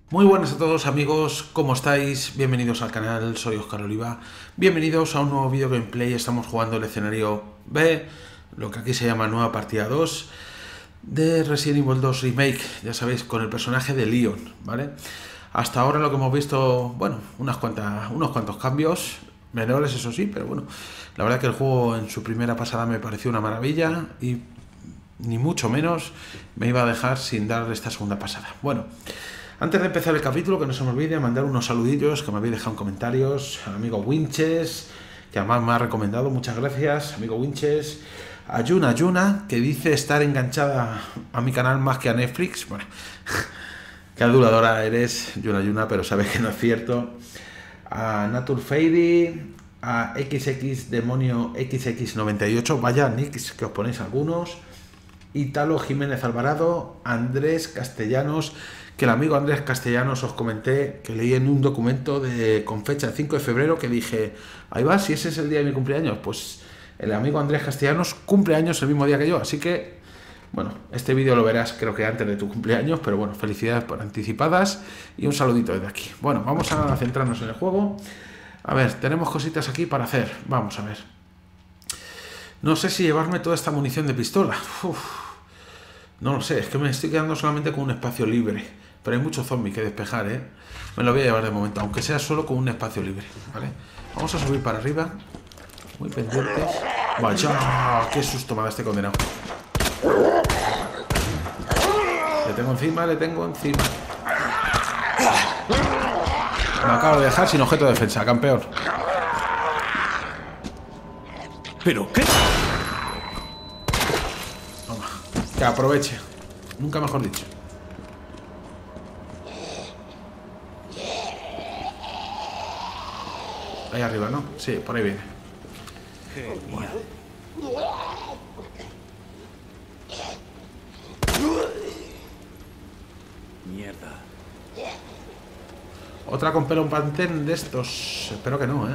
Muy buenas a todos amigos, ¿cómo estáis? Bienvenidos al canal, soy Óscar Oliva. Bienvenidos a un nuevo vídeo gameplay. Estamos jugando el escenario B, lo que aquí se llama nueva partida 2 de Resident Evil 2 Remake, ya sabéis, con el personaje de Leon, ¿vale? Hasta ahora lo que hemos visto, bueno, unos cuantos cambios, menores eso sí, pero bueno, la verdad que el juego en su primera pasada me pareció una maravilla y ni mucho menos me iba a dejar sin dar esta segunda pasada. Bueno, antes de empezar el capítulo, que no se me olvide mandar unos saludillos que me habéis dejado en comentarios al amigo Winches, que además me ha recomendado, muchas gracias, amigo Winches. A Yuna, que dice estar enganchada a mi canal más que a Netflix. Bueno, qué aduladora eres, Yuna, pero sabes que no es cierto. A Naturfady, a XX Demonio XX98, vaya nicks que os ponéis algunos. Italo Jiménez Alvarado, Andrés Castellanos, que el amigo Andrés Castellanos os comenté que leí en un documento con fecha de 5 de febrero que dije, ahí va, si ese es el día de mi cumpleaños, pues el amigo Andrés Castellanos cumple años el mismo día que yo, así que, bueno, este vídeo lo verás creo que antes de tu cumpleaños, pero bueno, felicidades por anticipadas y un saludito desde aquí. Bueno, vamos a centrarnos en el juego. A ver, tenemos cositas aquí para hacer, vamos a ver. No sé si llevarme toda esta munición de pistola. No lo sé, es que me estoy quedando solamente con un espacio libre. Pero hay mucho zombie que despejar, ¿eh? Me lo voy a llevar de momento, aunque sea solo con un espacio libre, ¿vale? Vamos a subir para arriba. Muy pendientes. ¡Vaya! ¡Qué susto me da este condenado! Le tengo encima. Me acabo de dejar sin objeto de defensa, campeón. ¿Pero qué? Toma, que aproveche. Nunca mejor dicho. Ahí arriba, ¿no? Sí, por ahí viene. Genial. Mierda. Otra con pelo pantén de estos. Espero que no, ¿eh?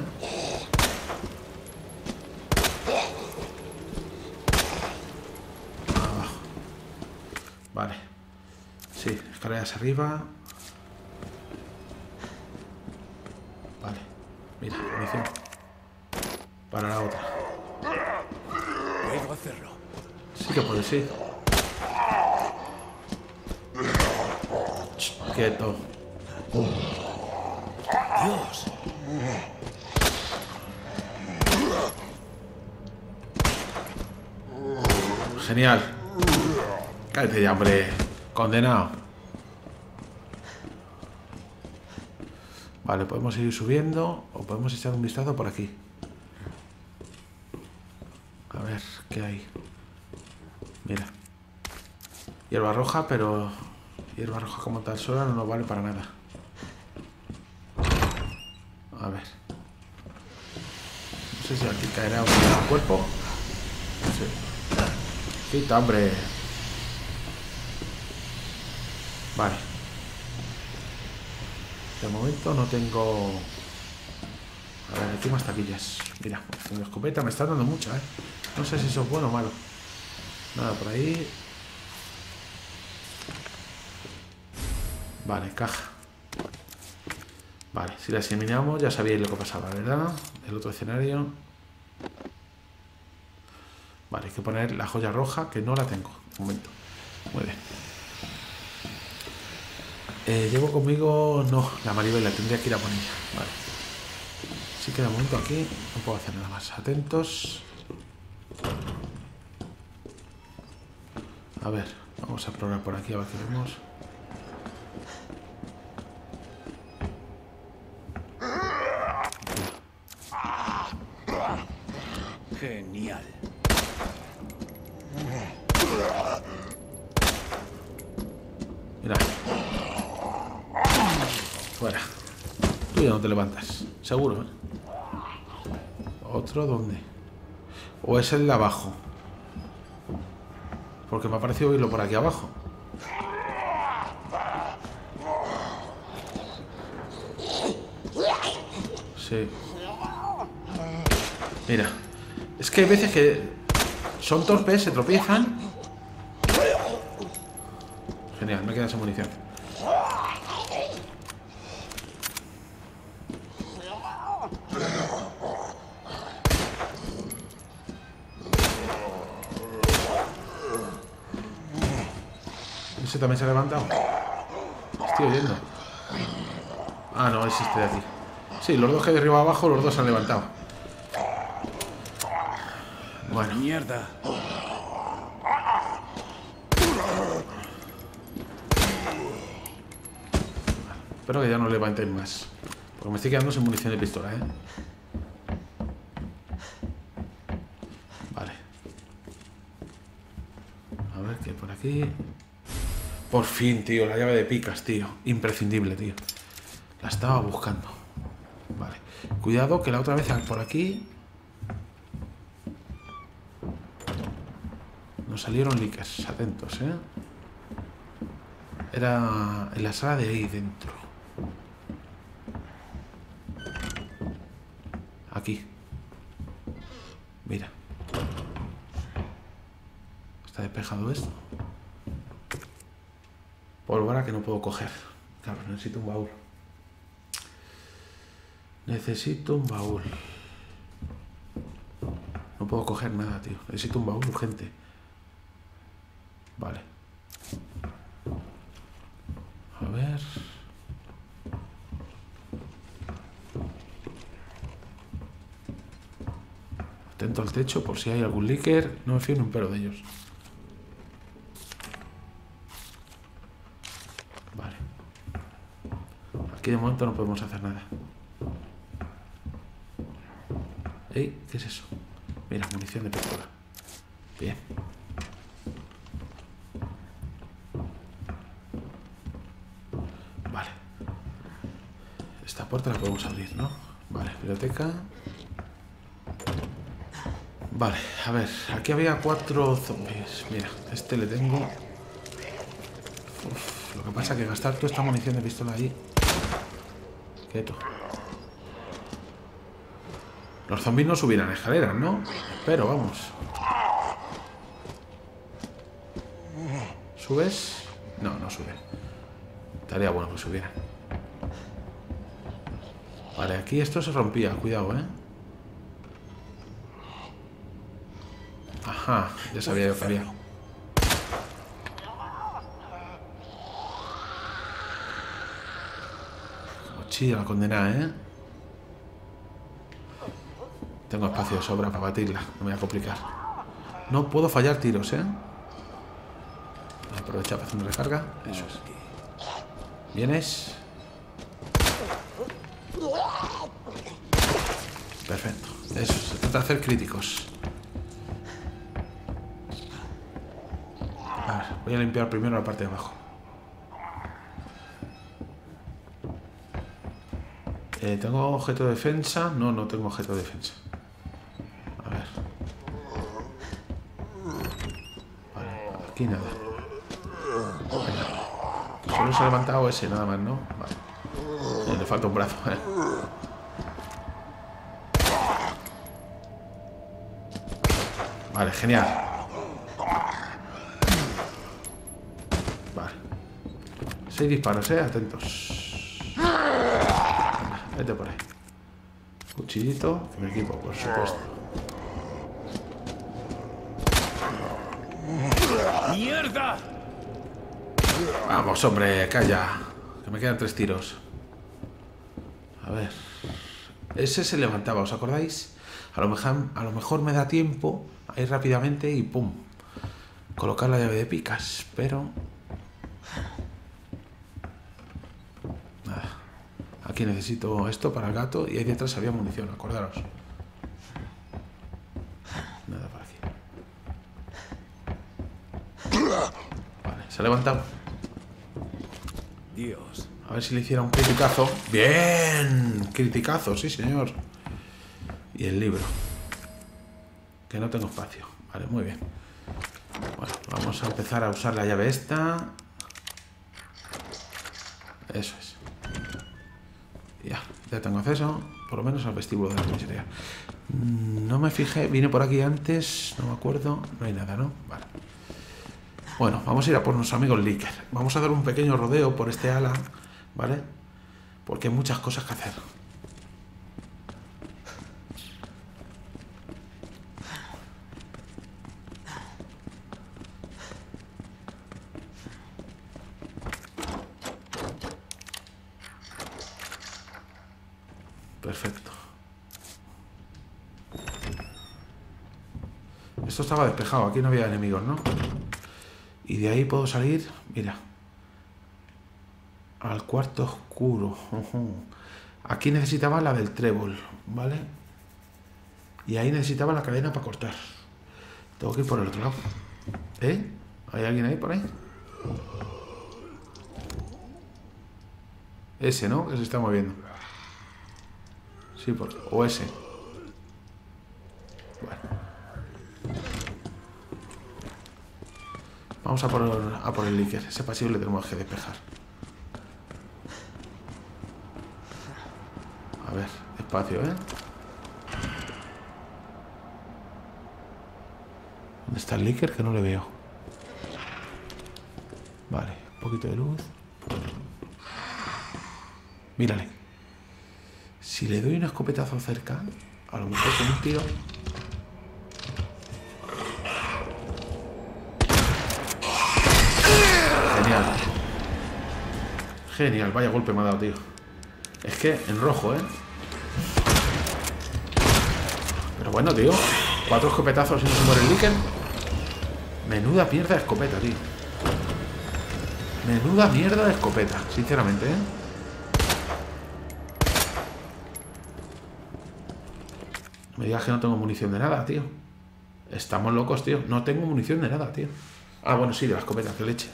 Abajo. Vale. Sí, escaleras arriba. Vale. Mira, munición. Para la otra. Puedo hacerlo. Sí que puede, sí. Quieto. Dios. Genial. Cállate ya, hombre. Condenado. Vale, podemos seguir subiendo o podemos echar un vistazo por aquí. A ver, ¿qué hay? Mira. Hierba roja, pero hierba roja como tal sola no nos vale para nada. A ver. No sé si aquí caerá un cuerpo. Sí. Quita, hombre. Vale. De momento no tengo... A ver, aquí más taquillas. Mira, con la escopeta me está dando mucha, ¿eh? No sé si eso es bueno o malo. Nada por ahí. Vale, caja. Vale, si la examinamos ya sabíais lo que pasaba, ¿verdad? El otro escenario. Vale, hay que poner la joya roja, que no la tengo. Un momento. Muy bien. Llevo conmigo... No, la Maribel la tendría que ir a poner ella. Vale. Así que de momento aquí no puedo hacer nada más. Atentos. A ver, vamos a probar por aquí a ver qué vemos. Genial. Mira. Fuera. Tú ya no te levantas. Seguro, ¿eh? ¿Otro dónde? ¿O es el de abajo? Porque me ha parecido oírlo por aquí abajo. Sí. Mira. Es que hay veces que son torpes, se tropiezan. Genial, me queda esa munición. ¿Ese también se ha levantado? Estoy oyendo. Ah, no, es este de aquí. Sí, los dos que hay de arriba abajo, los dos se han levantado. Bueno. Mierda. Espero que ya no levanten más. Porque me estoy quedando sin munición de pistola, ¿eh? Vale. A ver, ¿qué hay por aquí? Por fin, tío, la llave de picas, tío. Imprescindible, tío. La estaba buscando. Vale. Cuidado que la otra vez por aquí nos salieron leakers. Atentos, ¿eh? Era en la sala de ahí dentro. Aquí. Mira. Está despejado esto. Pólvora que no puedo coger. Claro, necesito un baúl. Necesito un baúl. No puedo coger nada, tío. Necesito un baúl urgente. Vale. A ver. Atento al techo por si hay algún leaker. No me fío ni un pelo de ellos. Vale. Aquí de momento no podemos hacer nada. ¡Ey! ¿Qué es eso? Mira, munición de pistola. Bien. Vale. Esta puerta la podemos abrir, ¿no? Vale, biblioteca. Vale, a ver. Aquí había 4 zombies. Mira, este le tengo. Uf, lo que pasa es que gastar toda esta munición de pistola ahí. Quieto. Los zombies no subirán escaleras, ¿no? Pero vamos. ¿Subes? No, no sube. Estaría bueno que subiera. Vale, aquí esto se rompía. Cuidado, ¿eh? Ajá, ya sabía yo que había. Mochila, la condenada, ¿eh? Tengo espacio de sobra para batirla. No me voy a complicar. No puedo fallar tiros, ¿eh? Aprovecha para hacer una recarga. Eso es. ¿Vienes? Perfecto. Eso, se trata de hacer críticos. A ver, voy a limpiar primero la parte de abajo. ¿Tengo objeto de defensa? No, no tengo objeto de defensa. A ver. Vale, aquí nada. Venga. Solo se ha levantado ese, nada más, ¿no? Vale. Le falta un brazo, ¿eh? Vale, genial. Vale. 6 disparos, atentos. Venga, vete por ahí. Cuchillito, que me equipo, por supuesto. ¡Mierda! Vamos, hombre, calla. Que me quedan 3 tiros. A ver. Ese se levantaba, ¿os acordáis? A lo mejor me da tiempo a ir rápidamente y pum. Colocar la llave de picas, pero... Nada. Aquí necesito esto para el gato y ahí detrás había munición, acordaros. Nada por aquí. Vale, se ha levantado. Dios. A ver si le hiciera un criticazo. ¡Bien! Criticazo, sí señor. Y el libro. Que no tengo espacio. Vale, muy bien. Bueno, vamos a empezar a usar la llave esta. Eso es. Ya tengo acceso, por lo menos al vestíbulo de la comisaría. No me fijé, vine por aquí antes, no me acuerdo. No hay nada, ¿no? Vale. Bueno, vamos a ir a por nuestros amigos Leaker. Vamos a dar un pequeño rodeo por este ala, ¿vale? Porque hay muchas cosas que hacer. Perfecto. Esto estaba despejado, aquí no había enemigos, ¿no? Y de ahí puedo salir, mira, al cuarto oscuro. Aquí necesitaba la del trébol, ¿vale? Y ahí necesitaba la cadena para cortar. Tengo que ir por el otro lado. ¿Eh? ¿Hay alguien ahí por ahí? Ese, ¿no? Que se está moviendo. Sí, o ese. Bueno. Vamos a por el líquido. Ese pasillo le tenemos que despejar. A ver, despacio, ¿eh? ¿Dónde está el líquido? Que no le veo. Vale, un poquito de luz. Mírale. Si le doy un escopetazo cerca, a lo mejor con un tiro... Genial. Genial, vaya golpe me ha dado, tío. Es que en rojo, ¿eh? Pero bueno, tío. 4 escopetazos y no se muere el líquido. Menuda mierda de escopeta, tío. Menuda mierda de escopeta, sinceramente, ¿eh? No me digas que no tengo munición de nada, tío. Estamos locos, tío. No tengo munición de nada, tío. Ah, bueno, sí, de la escopeta, que leche.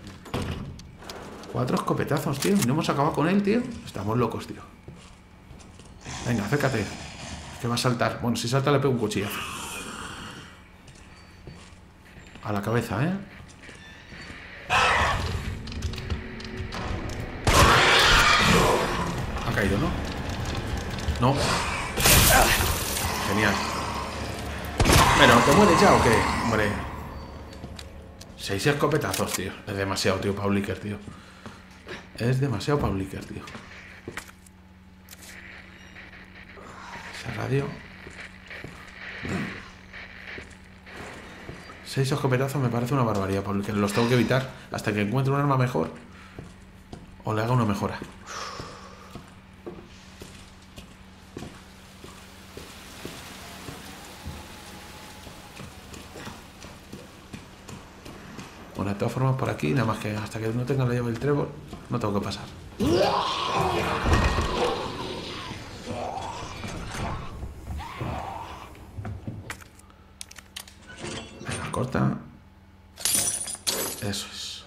4 escopetazos, tío. No hemos acabado con él, tío. Estamos locos, tío. Venga, acércate. Que va a saltar. Bueno, si salta le pego un cuchillazo. A la cabeza, ¿eh? Ha caído, ¿no? No. Genial. Bueno, ¿te mueres ya o qué? Hombre. 6 escopetazos, tío. Es demasiado, tío, para un líquido, tío. Es demasiado para un líquido, tío. Esa radio. 6 escopetazos me parece una barbaridad, porque los tengo que evitar hasta que encuentre un arma mejor o le haga una mejora. Bueno, de todas formas por aquí, nada más que hasta que no tenga la llave del trébol, no tengo que pasar. Venga, corta. Eso es.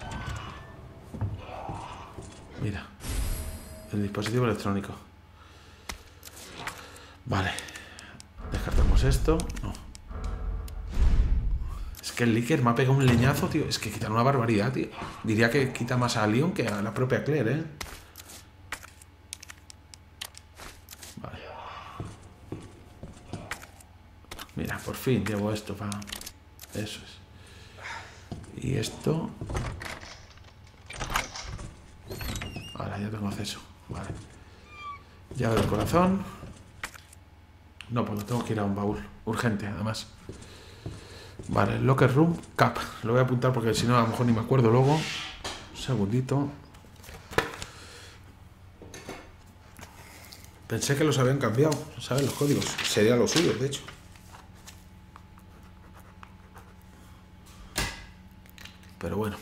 Mira. El dispositivo electrónico. Vale. Descartamos esto. No. Es que el líquido me ha pegado un leñazo, tío. Es que quita una barbaridad, tío. Diría que quita más a Leon que a la propia Claire, ¿eh? Vale. Mira, por fin llevo esto para... Eso es. Y esto... Ahora ya tengo acceso. Vale. Llave del corazón. No, pues tengo que ir a un baúl. Urgente, además. Vale, Locker Room Cap. Lo voy a apuntar porque si no a lo mejor ni me acuerdo luego. Un segundito. Pensé que los habían cambiado, ¿sabes? Los códigos. Sería lo suyo, de hecho. Pero bueno.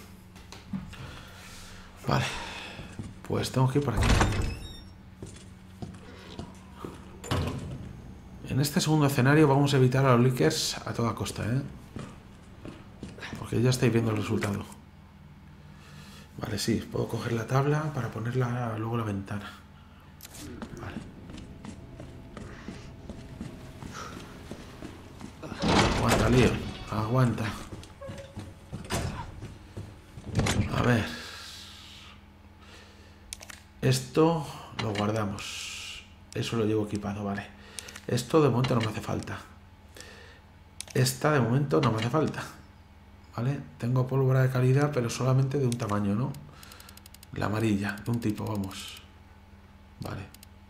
Vale. Pues tengo que ir por aquí. En este segundo escenario vamos a evitar a los leakers a toda costa, ¿eh? Porque ya estáis viendo el resultado. Vale, sí, puedo coger la tabla para ponerla luego en la ventana. Vale. Aguanta, lío. Aguanta. A ver. Esto lo guardamos. Eso lo llevo equipado, vale. Esto de momento no me hace falta. Esta de momento no me hace falta. ¿Vale? Tengo pólvora de calidad, pero solamente de un tamaño, ¿no? La amarilla, de un tipo, vamos. Vale.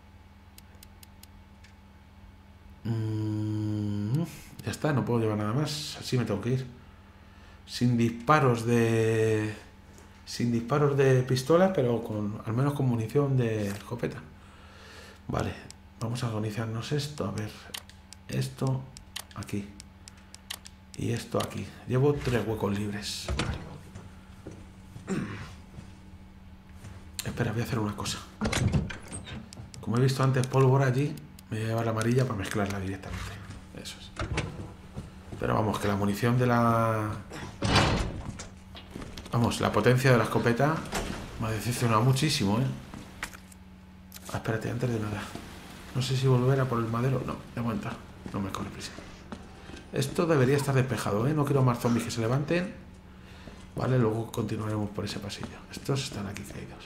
Ya está, no puedo llevar nada más. Así me tengo que ir. Sin disparos de... Sin disparos de pistola, pero con al menos con munición de escopeta. Vale. Vamos a organizarnos esto. A ver, esto aquí. Y esto aquí. Llevo 3 huecos libres. Vale. Espera, voy a hacer una cosa. Como he visto antes pólvora allí, me voy a llevar la amarilla para mezclarla directamente. Eso es. Pero vamos, que la munición de la... Vamos, la potencia de la escopeta me ha decepcionado muchísimo, ¿eh? Ah, espérate, antes de nada. No sé si volver a por el madero. No, de momento. No me corre prisa. Esto debería estar despejado, ¿eh? No quiero más zombies que se levanten. Vale, luego continuaremos por ese pasillo. Estos están aquí caídos.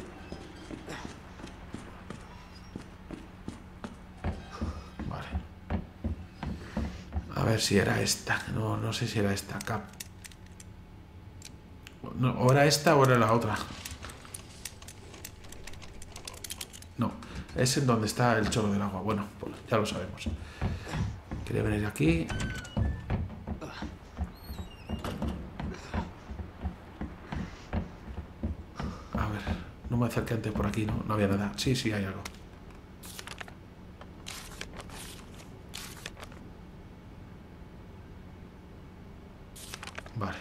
Vale. A ver si era esta. No sé si era esta. Cap. No, o era esta o era la otra. No, es en donde está el chorro del agua. Bueno, pues ya lo sabemos. Quería venir aquí. A ver, no me acerqué antes por aquí, ¿no? No había nada. Sí, sí, hay algo. Vale.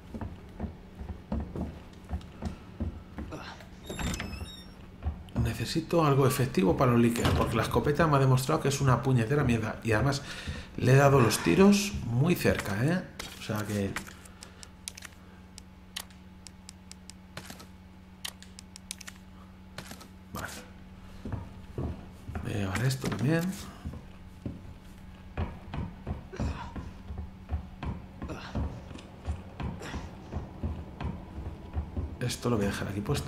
Necesito algo efectivo para los líquidos, porque la escopeta me ha demostrado que es una puñetera mierda. Y además le he dado los tiros muy cerca, ¿eh? O sea que... Vale. Voy a llevar esto también. Esto lo voy a dejar aquí puesto.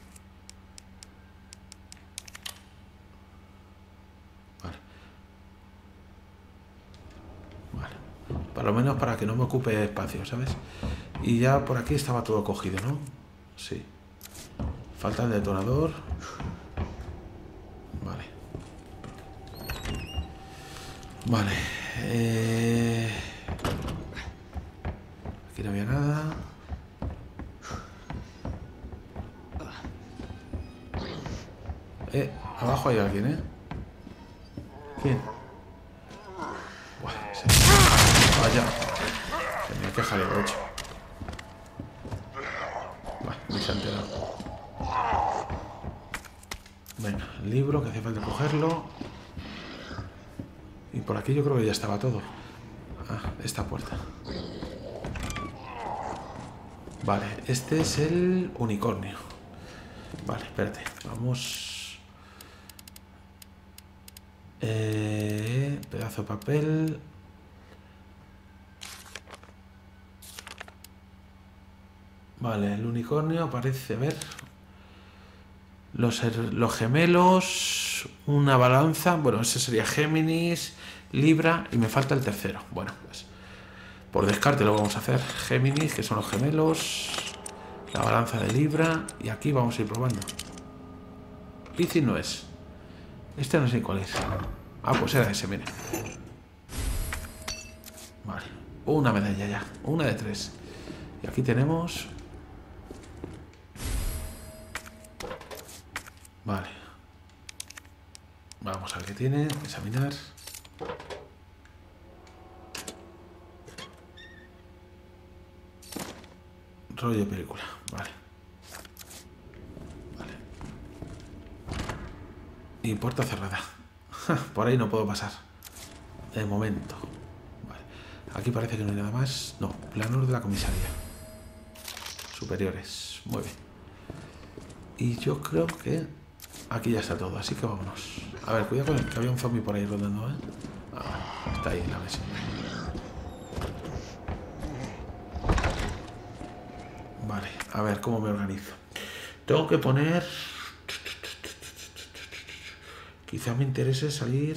Por lo menos para que no me ocupe espacio, ¿sabes? Y ya por aquí estaba todo cogido, ¿no? Sí. Falta el detonador. Vale. Vale. Aquí no había nada. Abajo hay alguien, ¿eh? ¿Quién? Vaya. Tenía que jaleo hecho. Bueno, ni se ha enterado. Venga, el libro que hace falta cogerlo. Y por aquí yo creo que ya estaba todo. Ah, esta puerta. Vale, este es el unicornio. Vale, espérate. Vamos. Pedazo de papel. Vale, el unicornio parece, a ver. Los gemelos, una balanza. Bueno, ese sería Géminis, Libra y me falta el tercero. Bueno, pues por descarte lo vamos a hacer. Géminis, que son los gemelos. La balanza de Libra. Y aquí vamos a ir probando. Piscis no es. Este no sé cuál es. Ah, pues era ese, mire. Vale. Una medalla ya. Una de 3. Y aquí tenemos... Vale. Vamos a ver qué tiene. Examinar. Rollo de película. Vale. Vale. Y puerta cerrada. Por ahí no puedo pasar. De momento. Vale. Aquí parece que no hay nada más. No. Planos de la comisaría. Superiores. Muy bien. Y yo creo que... Aquí ya está todo, así que vámonos. A ver, cuidado con el que había un zombie por ahí rodando, ¿eh? Ah, está ahí en la mesa. Vale, a ver cómo me organizo. Tengo que poner... Quizá me interese salir...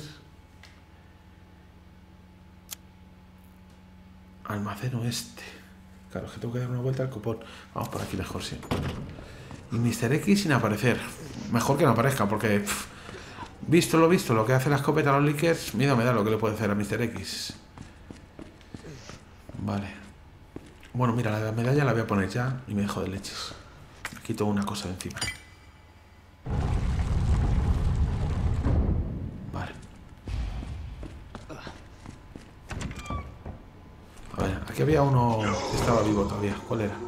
Almacén oeste. Claro, es que tengo que dar una vuelta al cupón. Vamos por aquí mejor, sí. Y Mr. X sin aparecer. Mejor que no aparezca, porque... Visto lo que hace la escopeta a los Lickers, miedo me da lo que le puede hacer a Mr. X. Vale. Bueno, mira, la medalla la voy a poner ya y me dejo de leches. Me quito una cosa de encima. Aquí había uno que estaba vivo todavía. ¿Cuál era?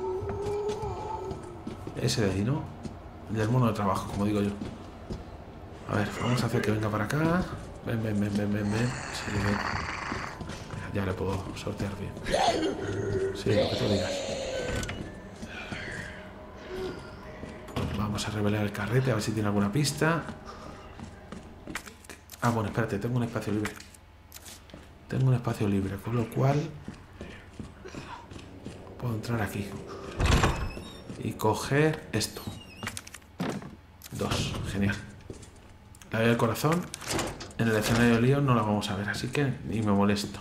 Ese de ahí, ¿no? El del mono de trabajo, como digo yo. A ver, vamos a hacer que venga para acá. Ven. Sí, ven. Ya le puedo sortear bien. Sí, lo que tú digas. Vamos a revelar el carrete, a ver si tiene alguna pista. Ah, bueno, espérate, tengo un espacio libre. Tengo un espacio libre, con lo cual puedo entrar aquí y coger esto. 2, genial. La llave del corazón en el escenario de Leon no la vamos a ver, así que ni me molesto.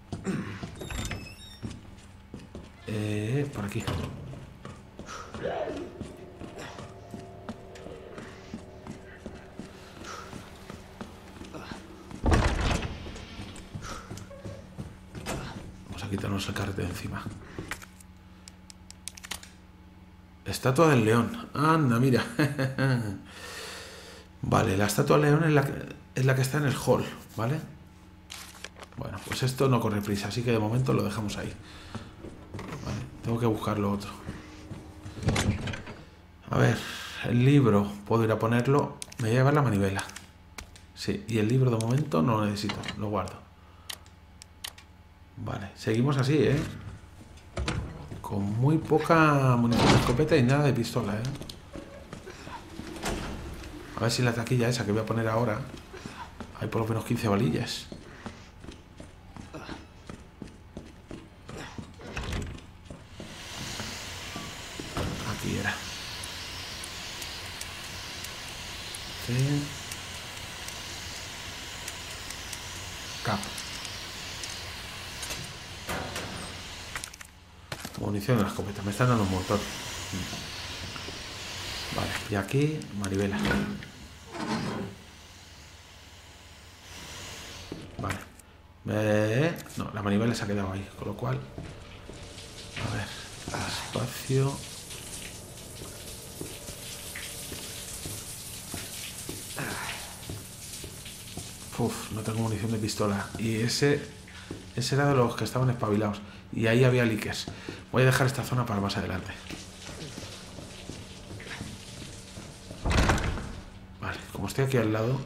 Por aquí. Vamos a quitarnos el carrete de encima. Estatua del león. Anda, mira. Vale, la estatua del león es la que está en el hall, ¿vale? Bueno, pues esto no corre prisa, así que de momento lo dejamos ahí. Vale, tengo que buscar lo otro. A ver, el libro, puedo ir a ponerlo. Me voy a llevar la manivela. Sí, y el libro de momento no lo necesito, lo guardo. Vale, seguimos así, ¿eh? Con muy poca munición de escopeta y nada de pistola, ¿eh? A ver si la taquilla esa que voy a poner ahora hay por lo menos 15 balillas. Aquí era. Sí. Cap. Munición de la escopeta. Me están dando un montón. Vale, y aquí manivela. Vale. No, la manivela se ha quedado ahí, con lo cual... A ver, espacio... Uf, no tengo munición de pistola. Y ese era de los que estaban espabilados. Y ahí había leakers. Voy a dejar esta zona para más adelante. Vale, como estoy aquí al lado...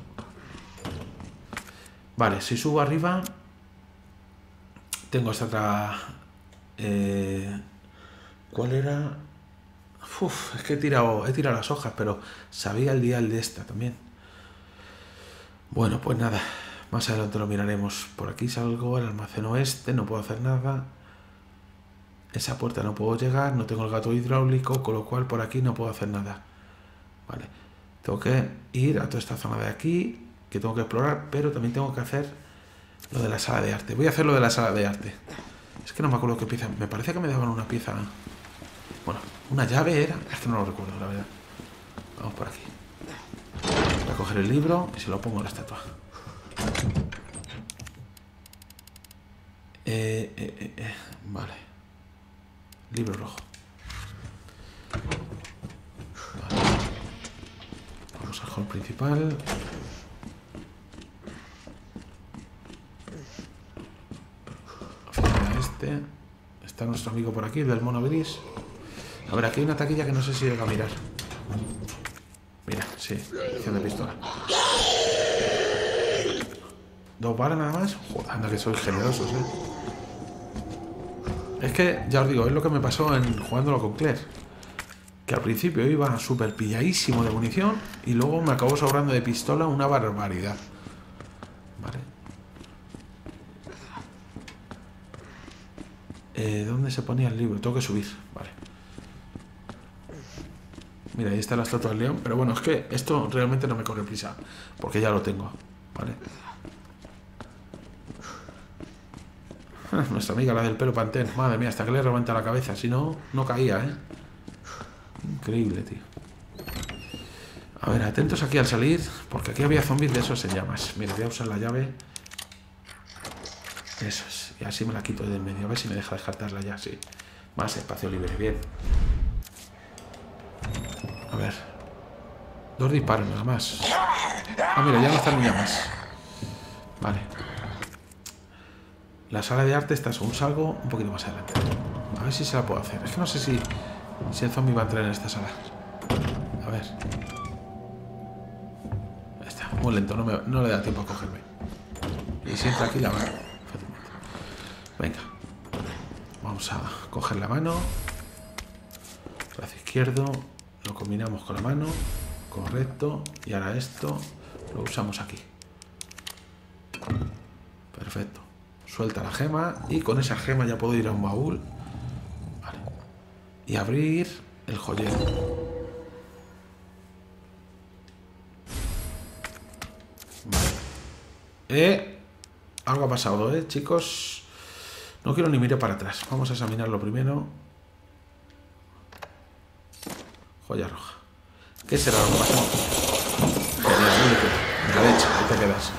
Vale, si subo arriba... Tengo esta otra... ¿Cuál era? Uf, es que he tirado las hojas, pero sabía el dial de esta también. Bueno, pues nada. Más adelante lo miraremos. Por aquí salgo, el almacén oeste, no puedo hacer nada. Esa puerta no puedo llegar, no tengo el gato hidráulico, con lo cual por aquí no puedo hacer nada. Vale. Tengo que ir a toda esta zona de aquí, que tengo que explorar, pero también tengo que hacer lo de la sala de arte. Voy a hacer lo de la sala de arte. Es que no me acuerdo qué pieza. Me parece que me daban una pieza... Bueno, una llave era... Es que no lo recuerdo, la verdad. Vamos por aquí. Voy a coger el libro y se lo pongo a la estatua. Vale. Libro rojo. Vale. Vamos al hall principal. Este. Está nuestro amigo por aquí, el del mono gris. A ver, aquí hay una taquilla que no sé si llega a mirar. Mira, sí, edición de pistola. 2 balas nada más. Joder, anda que sois generosos, ¿eh? Es que, ya os digo, es lo que me pasó jugándolo con Claire. Que al principio iba súper pilladísimo de munición y luego me acabó sobrando de pistola una barbaridad. Vale. ¿Dónde se ponía el libro? Tengo que subir. Vale. Mira, ahí está la estatua del león. Pero bueno, es que esto realmente no me corre prisa. Porque ya lo tengo. Vale. Nuestra amiga, la del pelo pantén. Madre mía, hasta que le revienta la cabeza. Si no, no caía, ¿eh? Increíble, tío. A ver, atentos aquí al salir. Porque aquí había zombies de esos en llamas. Mira, voy a usar la llave. Eso es. Y así me la quito de en medio. A ver si me deja descartarla ya, sí. Más espacio libre, bien. A ver. 2 disparos nada más. Ah, mira, ya no están en llamas. Vale. La sala de arte está según salgo un poquito más adelante. A ver si se la puedo hacer. Es que no sé si el zombie va a entrar en esta sala. A ver. Ahí está, muy lento, no le da tiempo a cogerme. Y si entra aquí la mano fácilmente. Venga. Vamos a coger la mano. Brazo izquierdo. Lo combinamos con la mano. Correcto. Y ahora esto lo usamos aquí. Perfecto. Suelta la gema. Y con esa gema ya puedo ir a un baúl. Vale. Y abrir el joyero. Vale. Algo ha pasado, chicos. No quiero ni mirar para atrás. Vamos a examinarlo primero. Joya roja. ¿Qué será lo que pasa? Genial, la leche, ahí te quedas.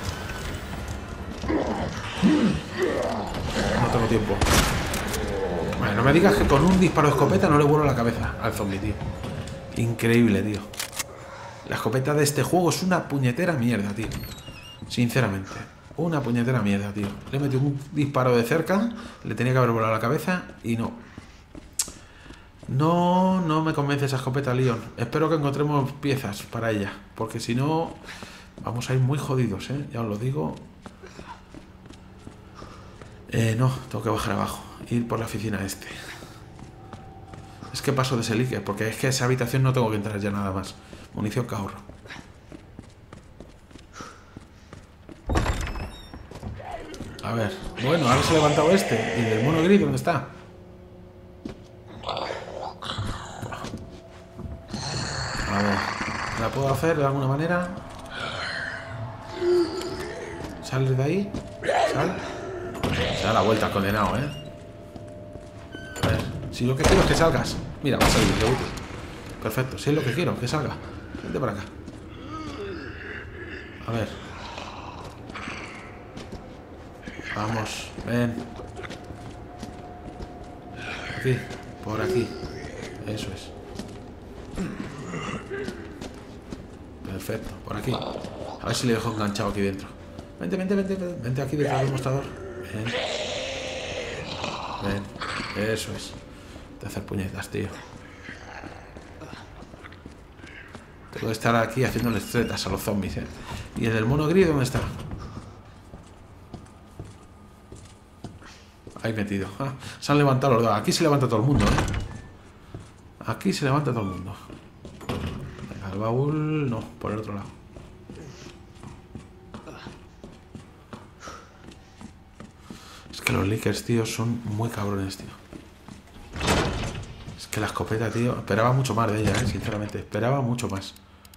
No tengo tiempo. Vale, no me digas que con un disparo de escopeta no le vuelo la cabeza al zombie, tío. Increíble, tío. La escopeta de este juego es una puñetera mierda, tío. Sinceramente. Una puñetera mierda, tío. Le he metido un disparo de cerca. Le tenía que haber volado la cabeza y no. No me convence esa escopeta, Leon. Espero que encontremos piezas para ella. Porque si no, vamos a ir muy jodidos, ya os lo digo. No, tengo que bajar abajo. Ir por la oficina este. Es que paso de ese líquido. Porque es que esa habitación no tengo que entrar ya nada más. Munición que ahorro. A ver. Bueno, ahora se ha levantado este. ¿Y el mono gris dónde está? A ver. ¿La puedo hacer de alguna manera? ¿Sale de ahí? ¿Sal? Se da la vuelta, condenado, A ver. Si lo que quiero es que salgas. Mira, va a salir de útil. Perfecto. Si es lo que quiero, que salga. Vente para acá. A ver. Vamos, ven. Aquí, por aquí. Eso es. Perfecto, por aquí. A ver si le dejo enganchado aquí dentro. Vente aquí detrás del mostrador. Ven. Ven, eso es. De hacer puñetas, tío. Tengo que estar aquí haciéndoles tretas a los zombies, ¿Y el del mono gris dónde está? Ahí metido. Se han levantado los dos. Aquí se levanta todo el mundo, Aquí se levanta todo el mundo. Venga, el baúl... No, por el otro lado. Es que los Lickers, tío, son muy cabrones, tío. Es que la escopeta, tío... Esperaba mucho más de ella, sinceramente. Esperaba mucho más.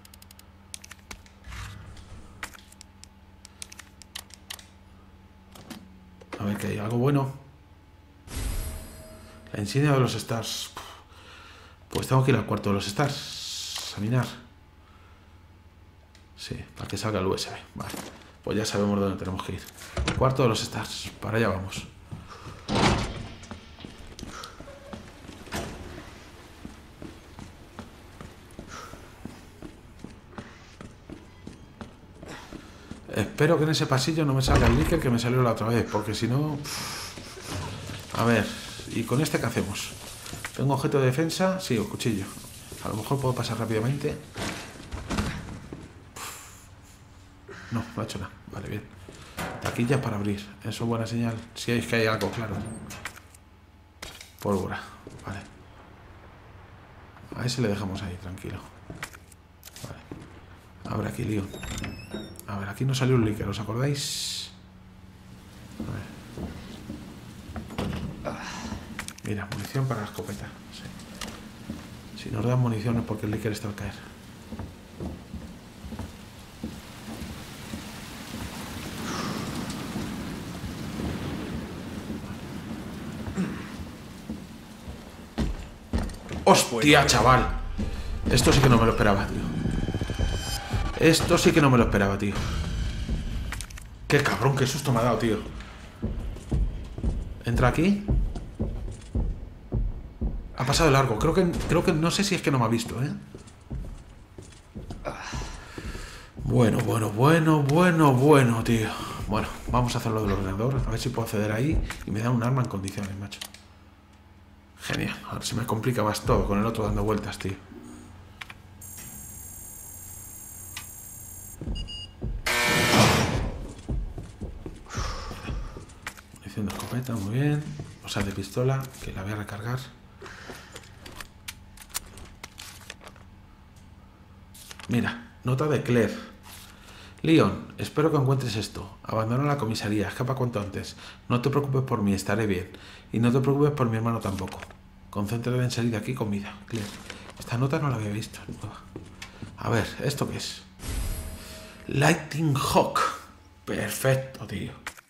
A ver que hay algo bueno. La insignia de los Stars. Pues tengo que ir al cuarto de los Stars. Examinar. Sí, para que salga el USB. Vale. Pues ya sabemos dónde tenemos que ir. Cuarto de los Stars. Para allá vamos. Espero que en ese pasillo no me salga el líquido que me salió la otra vez. Porque si no... A ver. ¿Y con este qué hacemos? ¿Tengo objeto de defensa? Sí, o cuchillo. A lo mejor puedo pasar rápidamente. No ha hecho nada. Vale, bien. Taquillas para abrir. Eso es buena señal. Si es que hay algo, claro. Pólvora. Vale. A ese le dejamos ahí, tranquilo. Vale. Abre aquí, Leon. A ver, aquí no salió un líquido, ¿os acordáis? A ver. Mira, munición para la escopeta. Sí. Si nos dan munición es porque el líquido está al caer. ¡Hostia, chaval! Esto sí que no me lo esperaba, tío. Esto sí que no me lo esperaba, tío. ¡Qué cabrón! ¡Qué susto me ha dado, tío! Entra aquí. Ha pasado de largo. Creo que no sé si es que no me ha visto, Bueno, tío. Bueno, vamos a hacerlo del ordenador. A ver si puedo acceder ahí y me da un arma en condiciones, macho. Genial. Ahora se me complica más todo con el otro dando vueltas, tío. Munición de escopeta, muy bien. O sea, de pistola, que la voy a recargar. Mira, nota de Claire. Leon, espero que encuentres esto. Abandona la comisaría, escapa cuanto antes. No te preocupes por mí, estaré bien. Y no te preocupes por mi hermano tampoco. Concéntrate en salir de aquí con vida, Claire. Esta nota no la había visto. A ver, ¿esto qué es? Lightning Hawk. Perfecto, tío.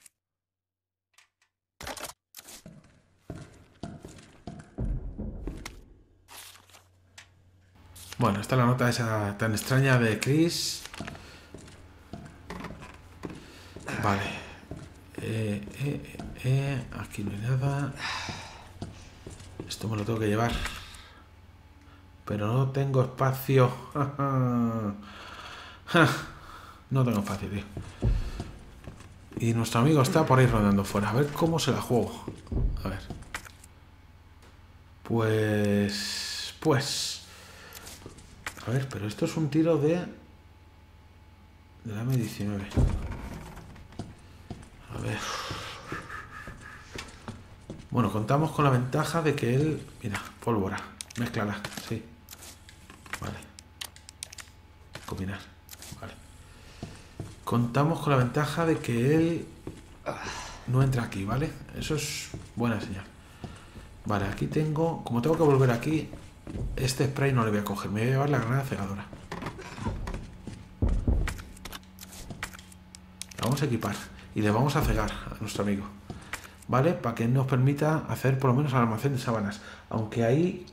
Bueno, esta es la nota esa tan extraña de Chris. Vale. Aquí no hay nada. Esto me lo tengo que llevar. Pero no tengo espacio. No tengo espacio, tío. Y nuestro amigo está por ahí rodando fuera. A ver cómo se la juego. A ver. Pues... A ver, pero esto es un tiro de la M19. A ver. Bueno, contamos con la ventaja de que él... Mira, pólvora. Mézclala, sí. Vale. Combinar. Vale. Contamos con la ventaja de que él no entra aquí, ¿vale? Eso es buena señal. Vale, aquí tengo... Como tengo que volver aquí, este spray no le voy a coger. Me voy a llevar la granada cegadora. La vamos a equipar. Y le vamos a cegar a nuestro amigo. ¿Vale? Para que nos permita hacer por lo menos el almacén de sábanas. Aunque ahí...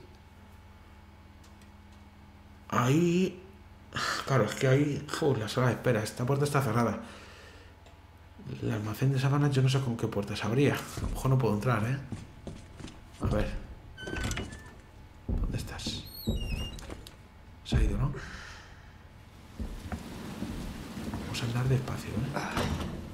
Claro, es que ahí... la sala de espera. Esta puerta está cerrada. El almacén de sábanas yo no sé con qué puerta se abría. A lo mejor no puedo entrar, ¿eh? A ver. ¿Dónde estás? Se ha ido, ¿no? Vamos a andar despacio, ¿eh?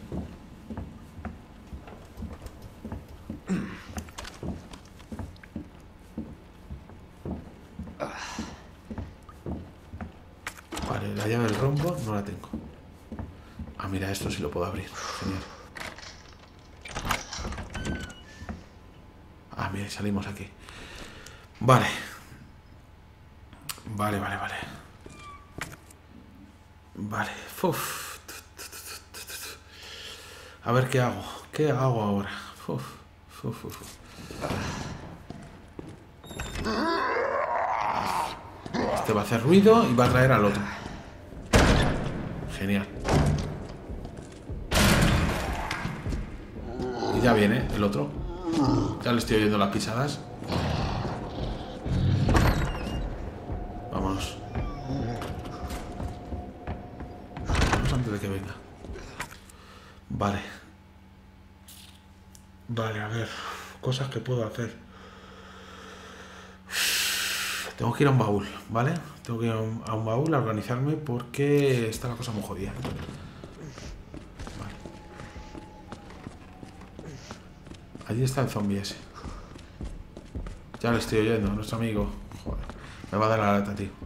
Vale, la llave del rombo no la tengo. Ah, mira, esto sí lo puedo abrir. Genial. Ah, mira, salimos aquí. Vale. Vale. Vale. Uf. A ver qué hago. ¿Qué hago ahora? Este va a hacer ruido y va a traer al otro. Genial. Y ya viene el otro. Ya le estoy oyendo las pisadas. Vámonos. Vamos antes de que venga. Vale. Vale, a ver. Cosas que puedo hacer. Tengo que ir a un baúl, ¿vale? Tengo que ir a un baúl a organizarme porque está la cosa muy jodida. Vale. Allí está el zombie ese. Ya lo estoy oyendo, nuestro amigo. Joder, me va a dar la lata, tío.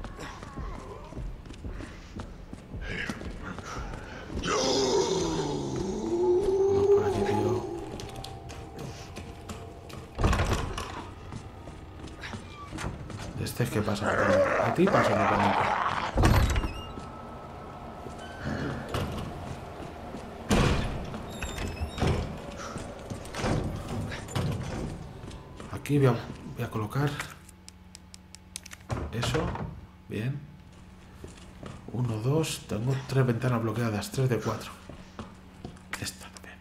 Vamos por aquí, tío. Este es que pasa. A ti pasa mecánico. Aquí voy a colocar eso. Bien. 1, 2. Tengo 3 ventanas bloqueadas. 3 de 4. Esta también.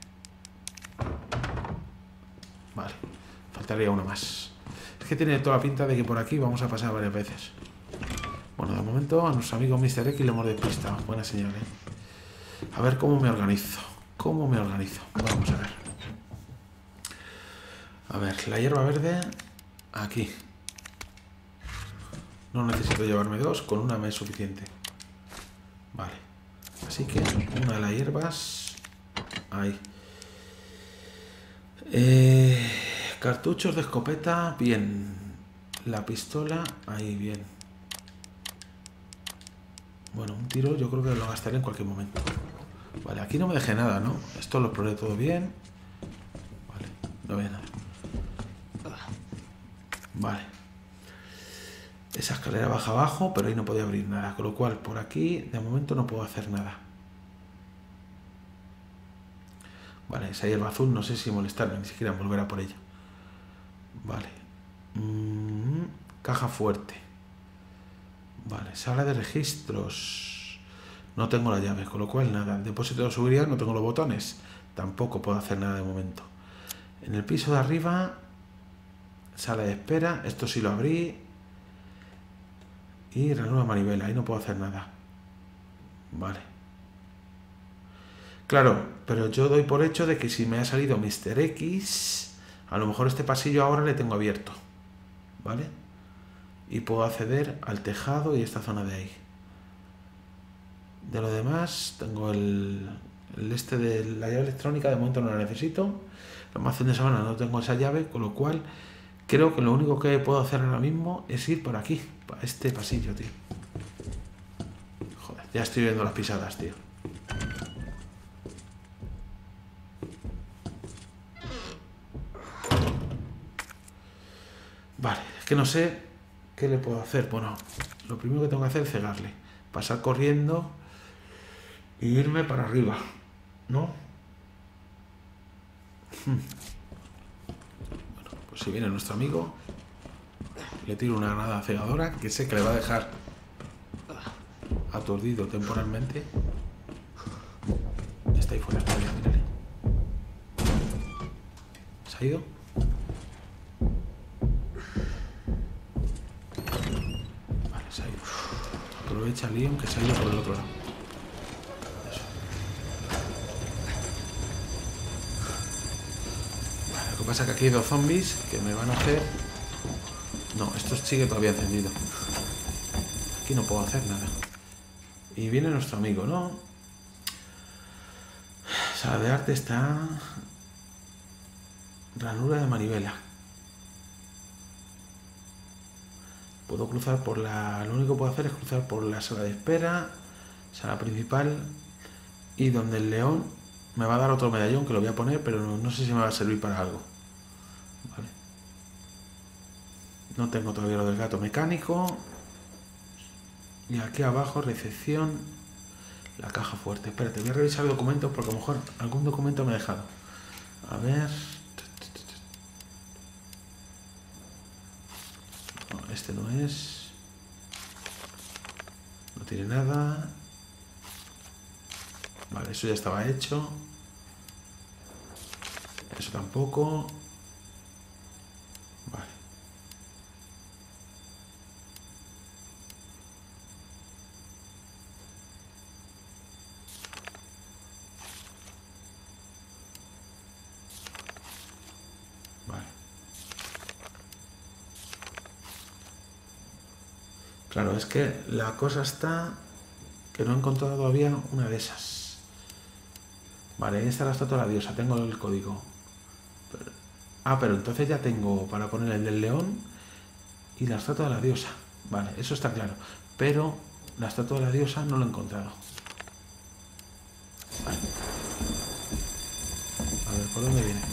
Vale. Faltaría una más. Es que tiene toda la pinta de que por aquí vamos a pasar varias veces. Bueno, de momento a nuestro amigo Mr. X le hemos despistado. Buena señal, ¿eh? A ver cómo me organizo. Vamos a ver. A ver, la hierba verde aquí. No necesito llevarme 2, con una me es suficiente. Vale. Así que una de las hierbas Ahí. Cartuchos de escopeta, bien. La pistola, ahí, bien. Bueno, un tiro yo creo que lo gastaré en cualquier momento. Vale, aquí no me dejé nada, ¿no? Esto lo exploré todo bien. Vale, no veo nada. Vale. Esa escalera baja abajo, pero ahí no podía abrir nada. Con lo cual, por aquí, de momento no puedo hacer nada. Vale, esa hierba azul, no sé si molestarme, ni siquiera volver a por ella. Vale. Caja fuerte. Vale, sala de registros. No tengo la llave, con lo cual nada. Depósito de seguridad, no tengo los botones. Tampoco puedo hacer nada de momento. En el piso de arriba, sala de espera. Esto sí lo abrí. Y ranura manivela, ahí no puedo hacer nada. Vale. Claro, pero yo doy por hecho de que si me ha salido Mr. X, a lo mejor este pasillo ahora le tengo abierto. ¿Vale? Y puedo acceder al tejado y esta zona de ahí. De lo demás, tengo el este de la llave electrónica, de momento no la necesito. El almacén de sábana no tengo esa llave, con lo cual creo que lo único que puedo hacer ahora mismo es ir por aquí, para este pasillo, tío. Joder, ya estoy viendo las pisadas, tío. Vale, es que no sé qué le puedo hacer. Bueno, lo primero que tengo que hacer es cegarle. Pasar corriendo y irme para arriba, ¿no? Bueno, pues si viene nuestro amigo, le tiro una granada cegadora que sé que le va a dejar aturdido temporalmente. Está ahí fuera, mírale. ¿Se ha ido? Vale, se ha ido. Aprovecha el Leon que se ha ido por el otro lado. Eso. Vale, lo que pasa es que aquí hay dos zombies que me van a hacer... No, esto sigue todavía encendido. Aquí no puedo hacer nada. Y viene nuestro amigo, ¿no? Sala de arte está... Ranura de manivela. Puedo cruzar por la... Lo único que puedo hacer es cruzar por la sala de espera, sala principal, y donde el león me va a dar otro medallón que lo voy a poner, pero no sé si me va a servir para algo. Vale. No tengo todavía lo del gato mecánico. Y aquí abajo, recepción, la caja fuerte. Espérate, voy a revisar documentos porque a lo mejor algún documento me he dejado. A ver... No, este no es. No tiene nada. Vale, eso ya estaba hecho. Eso tampoco. Vale. Vale. Claro, es que la cosa está que no he encontrado todavía una de esas. Vale, ahí está la estatua de la diosa, tengo el código. Pero entonces ya tengo para poner el del león y la estatua de la diosa. Vale, eso está claro. Pero la estatua de la diosa no lo he encontrado. Vale. A ver, ¿por dónde viene?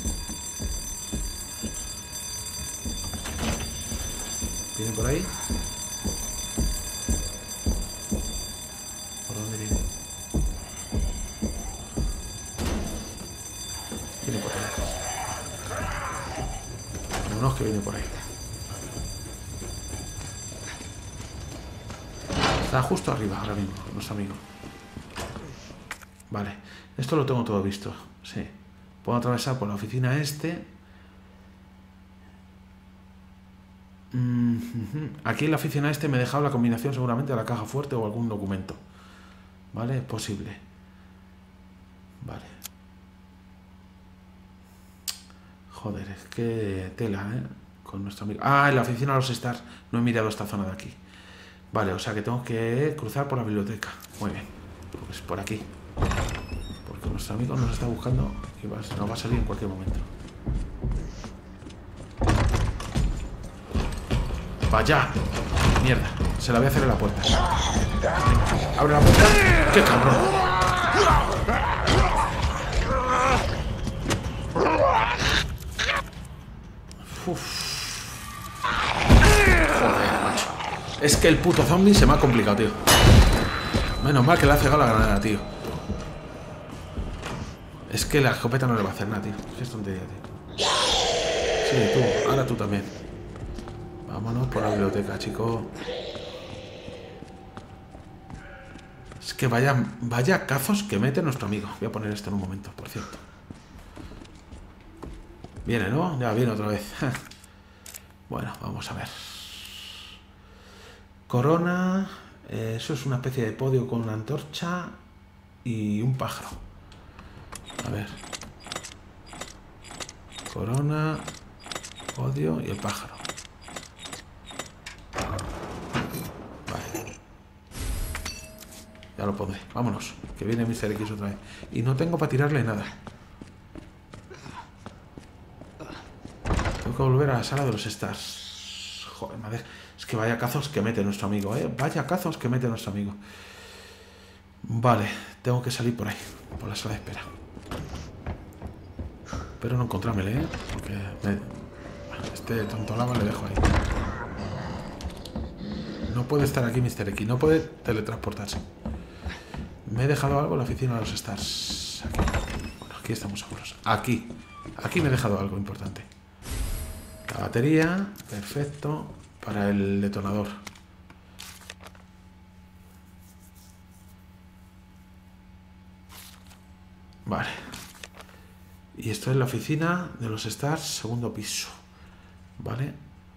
¿Viene por ahí? ¿Por dónde viene? Viene por ahí. No, que viene por ahí. Está justo arriba ahora mismo, nuestro amigo. Vale, esto lo tengo todo visto. Sí. Puedo atravesar por la oficina este. Aquí en la oficina este me he dejado la combinación seguramente de la caja fuerte o algún documento. Vale, es posible. Vale. Joder, es que tela, ¿eh? Con nuestro amigo. Ah, en la oficina de los Stars. No he mirado esta zona de aquí. Vale, o sea que tengo que cruzar por la biblioteca. Muy bien. Pues por aquí. Porque nuestro amigo nos está buscando y nos va a salir en cualquier momento. ¡Vaya! Mierda, se la voy a hacer en la puerta. ¡Abre la puerta! ¡Qué cabrón! Uf. Joder, macho. Es que el puto zombie se me ha complicado, tío. Menos mal que le ha cegado la granada, tío. Es que la escopeta no le va a hacer nada, tío. Qué tontería, tío. Sí, tú. Ahora tú también. Vámonos por la biblioteca, chico. Es que vaya cazos que mete nuestro amigo. Voy a poner esto en un momento, por cierto. Viene, ¿no? Ya viene otra vez. Bueno, vamos a ver. Corona. Eso es una especie de podio con una antorcha y un pájaro. A ver. Corona, podio y el pájaro. Vale. Ya lo pondré. Vámonos, que viene Mr. X otra vez. Y no tengo para tirarle nada. Tengo que volver a la sala de los stars. Joder, madre. Es que vaya cazos que mete nuestro amigo, ¿eh? Vaya cazos que mete nuestro amigo. Vale, tengo que salir por ahí, por la sala de espera. Pero no encontrármele, ¿eh? Porque este tonto lava le dejo ahí. No puede estar aquí Mr. X, no puede teletransportarse. Me he dejado algo en la oficina de los stars. Aquí. Bueno, aquí estamos seguros. Aquí me he dejado algo importante. La batería, perfecto. Para el detonador. Vale. Y esto es la oficina de los stars, segundo piso. Vale.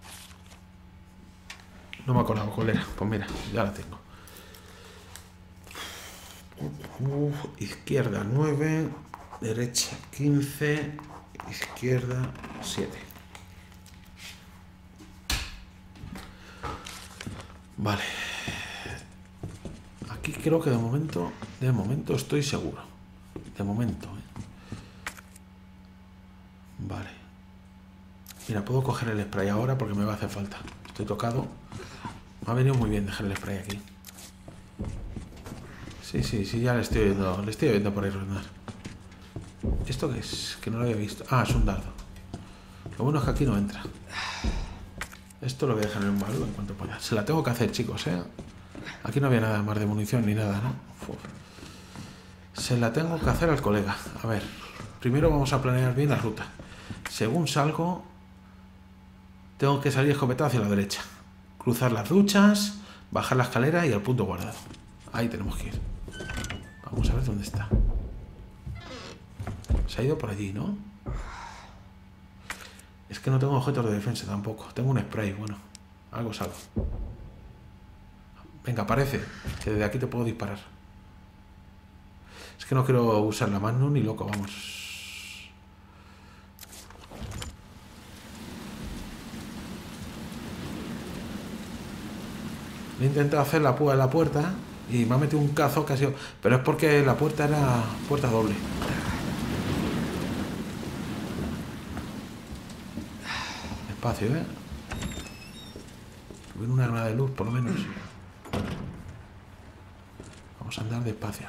No me acordaba cuál era. Pues mira, ya la tengo. Izquierda 9, derecha 15, izquierda 7. Vale. Aquí creo que de momento estoy seguro. De momento, ¿eh? Vale. Mira, puedo coger el spray ahora porque me va a hacer falta. Estoy tocado. Me ha venido muy bien dejar el spray aquí. Sí, ya le estoy viendo por ahí rondar. ¿Esto qué es? Que no lo había visto. Ah, es un dardo. Lo bueno es que aquí no entra. Esto lo voy a dejar en un baúl en cuanto pueda. Se la tengo que hacer, chicos, ¿eh? Aquí no había nada más de munición ni nada, ¿no? Uf. Se la tengo que hacer al colega. A ver, primero vamos a planear bien la ruta. Según salgo, tengo que salir escopetado hacia la derecha. Cruzar las duchas, bajar la escalera y al punto guardado. Ahí tenemos que ir. Vamos a ver dónde está. Se ha ido por allí, ¿no? Es que no tengo objetos de defensa tampoco. Tengo un spray, bueno. Algo salgo. Venga, aparece. Que desde aquí te puedo disparar. Es que no quiero usar la Magnum ni loco, vamos. He intentado hacer la púa de la puerta y me ha metido un cazo que ha sido... Pero es porque la puerta era puerta doble. Despacio, ¿eh? Viene una granada de luz, por lo menos. Vamos a andar despacio.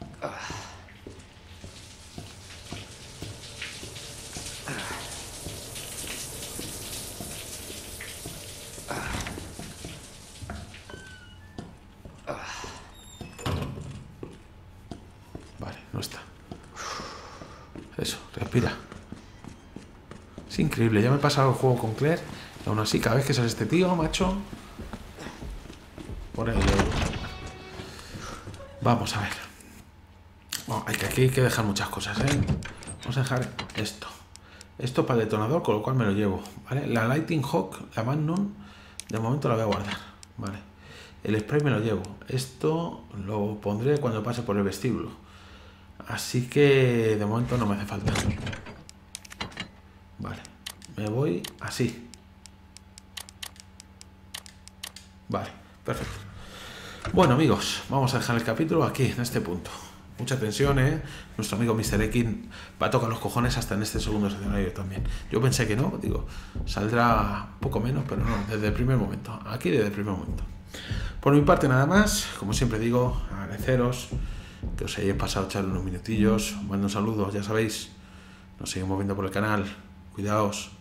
Vale, no está. Eso, respira. Es increíble, ya me he pasado el juego con Claire y aún así, cada vez que sale este tío, macho... Por ahí. Vamos a ver. Bueno, aquí hay que dejar muchas cosas, ¿eh? Vamos a dejar esto. Esto para el detonador, con lo cual me lo llevo, ¿vale? La Lightning Hawk, la Magnum, de momento la voy a guardar, ¿vale? El spray me lo llevo. Esto lo pondré cuando pase por el vestíbulo. Así que de momento no me hace falta. Vale. Me voy así. Vale, perfecto. Bueno, amigos, vamos a dejar el capítulo aquí, en este punto. Mucha tensión, ¿eh? Nuestro amigo Mr. X va a tocar los cojones hasta en este segundo escenario también. Yo pensé que no, digo, saldrá poco menos, pero no, desde el primer momento. Aquí desde el primer momento. Por mi parte nada más, como siempre digo, agradeceros que os hayáis pasado a echar unos minutillos. Os mando un saludo, ya sabéis. Nos seguimos viendo por el canal. Cuidaos.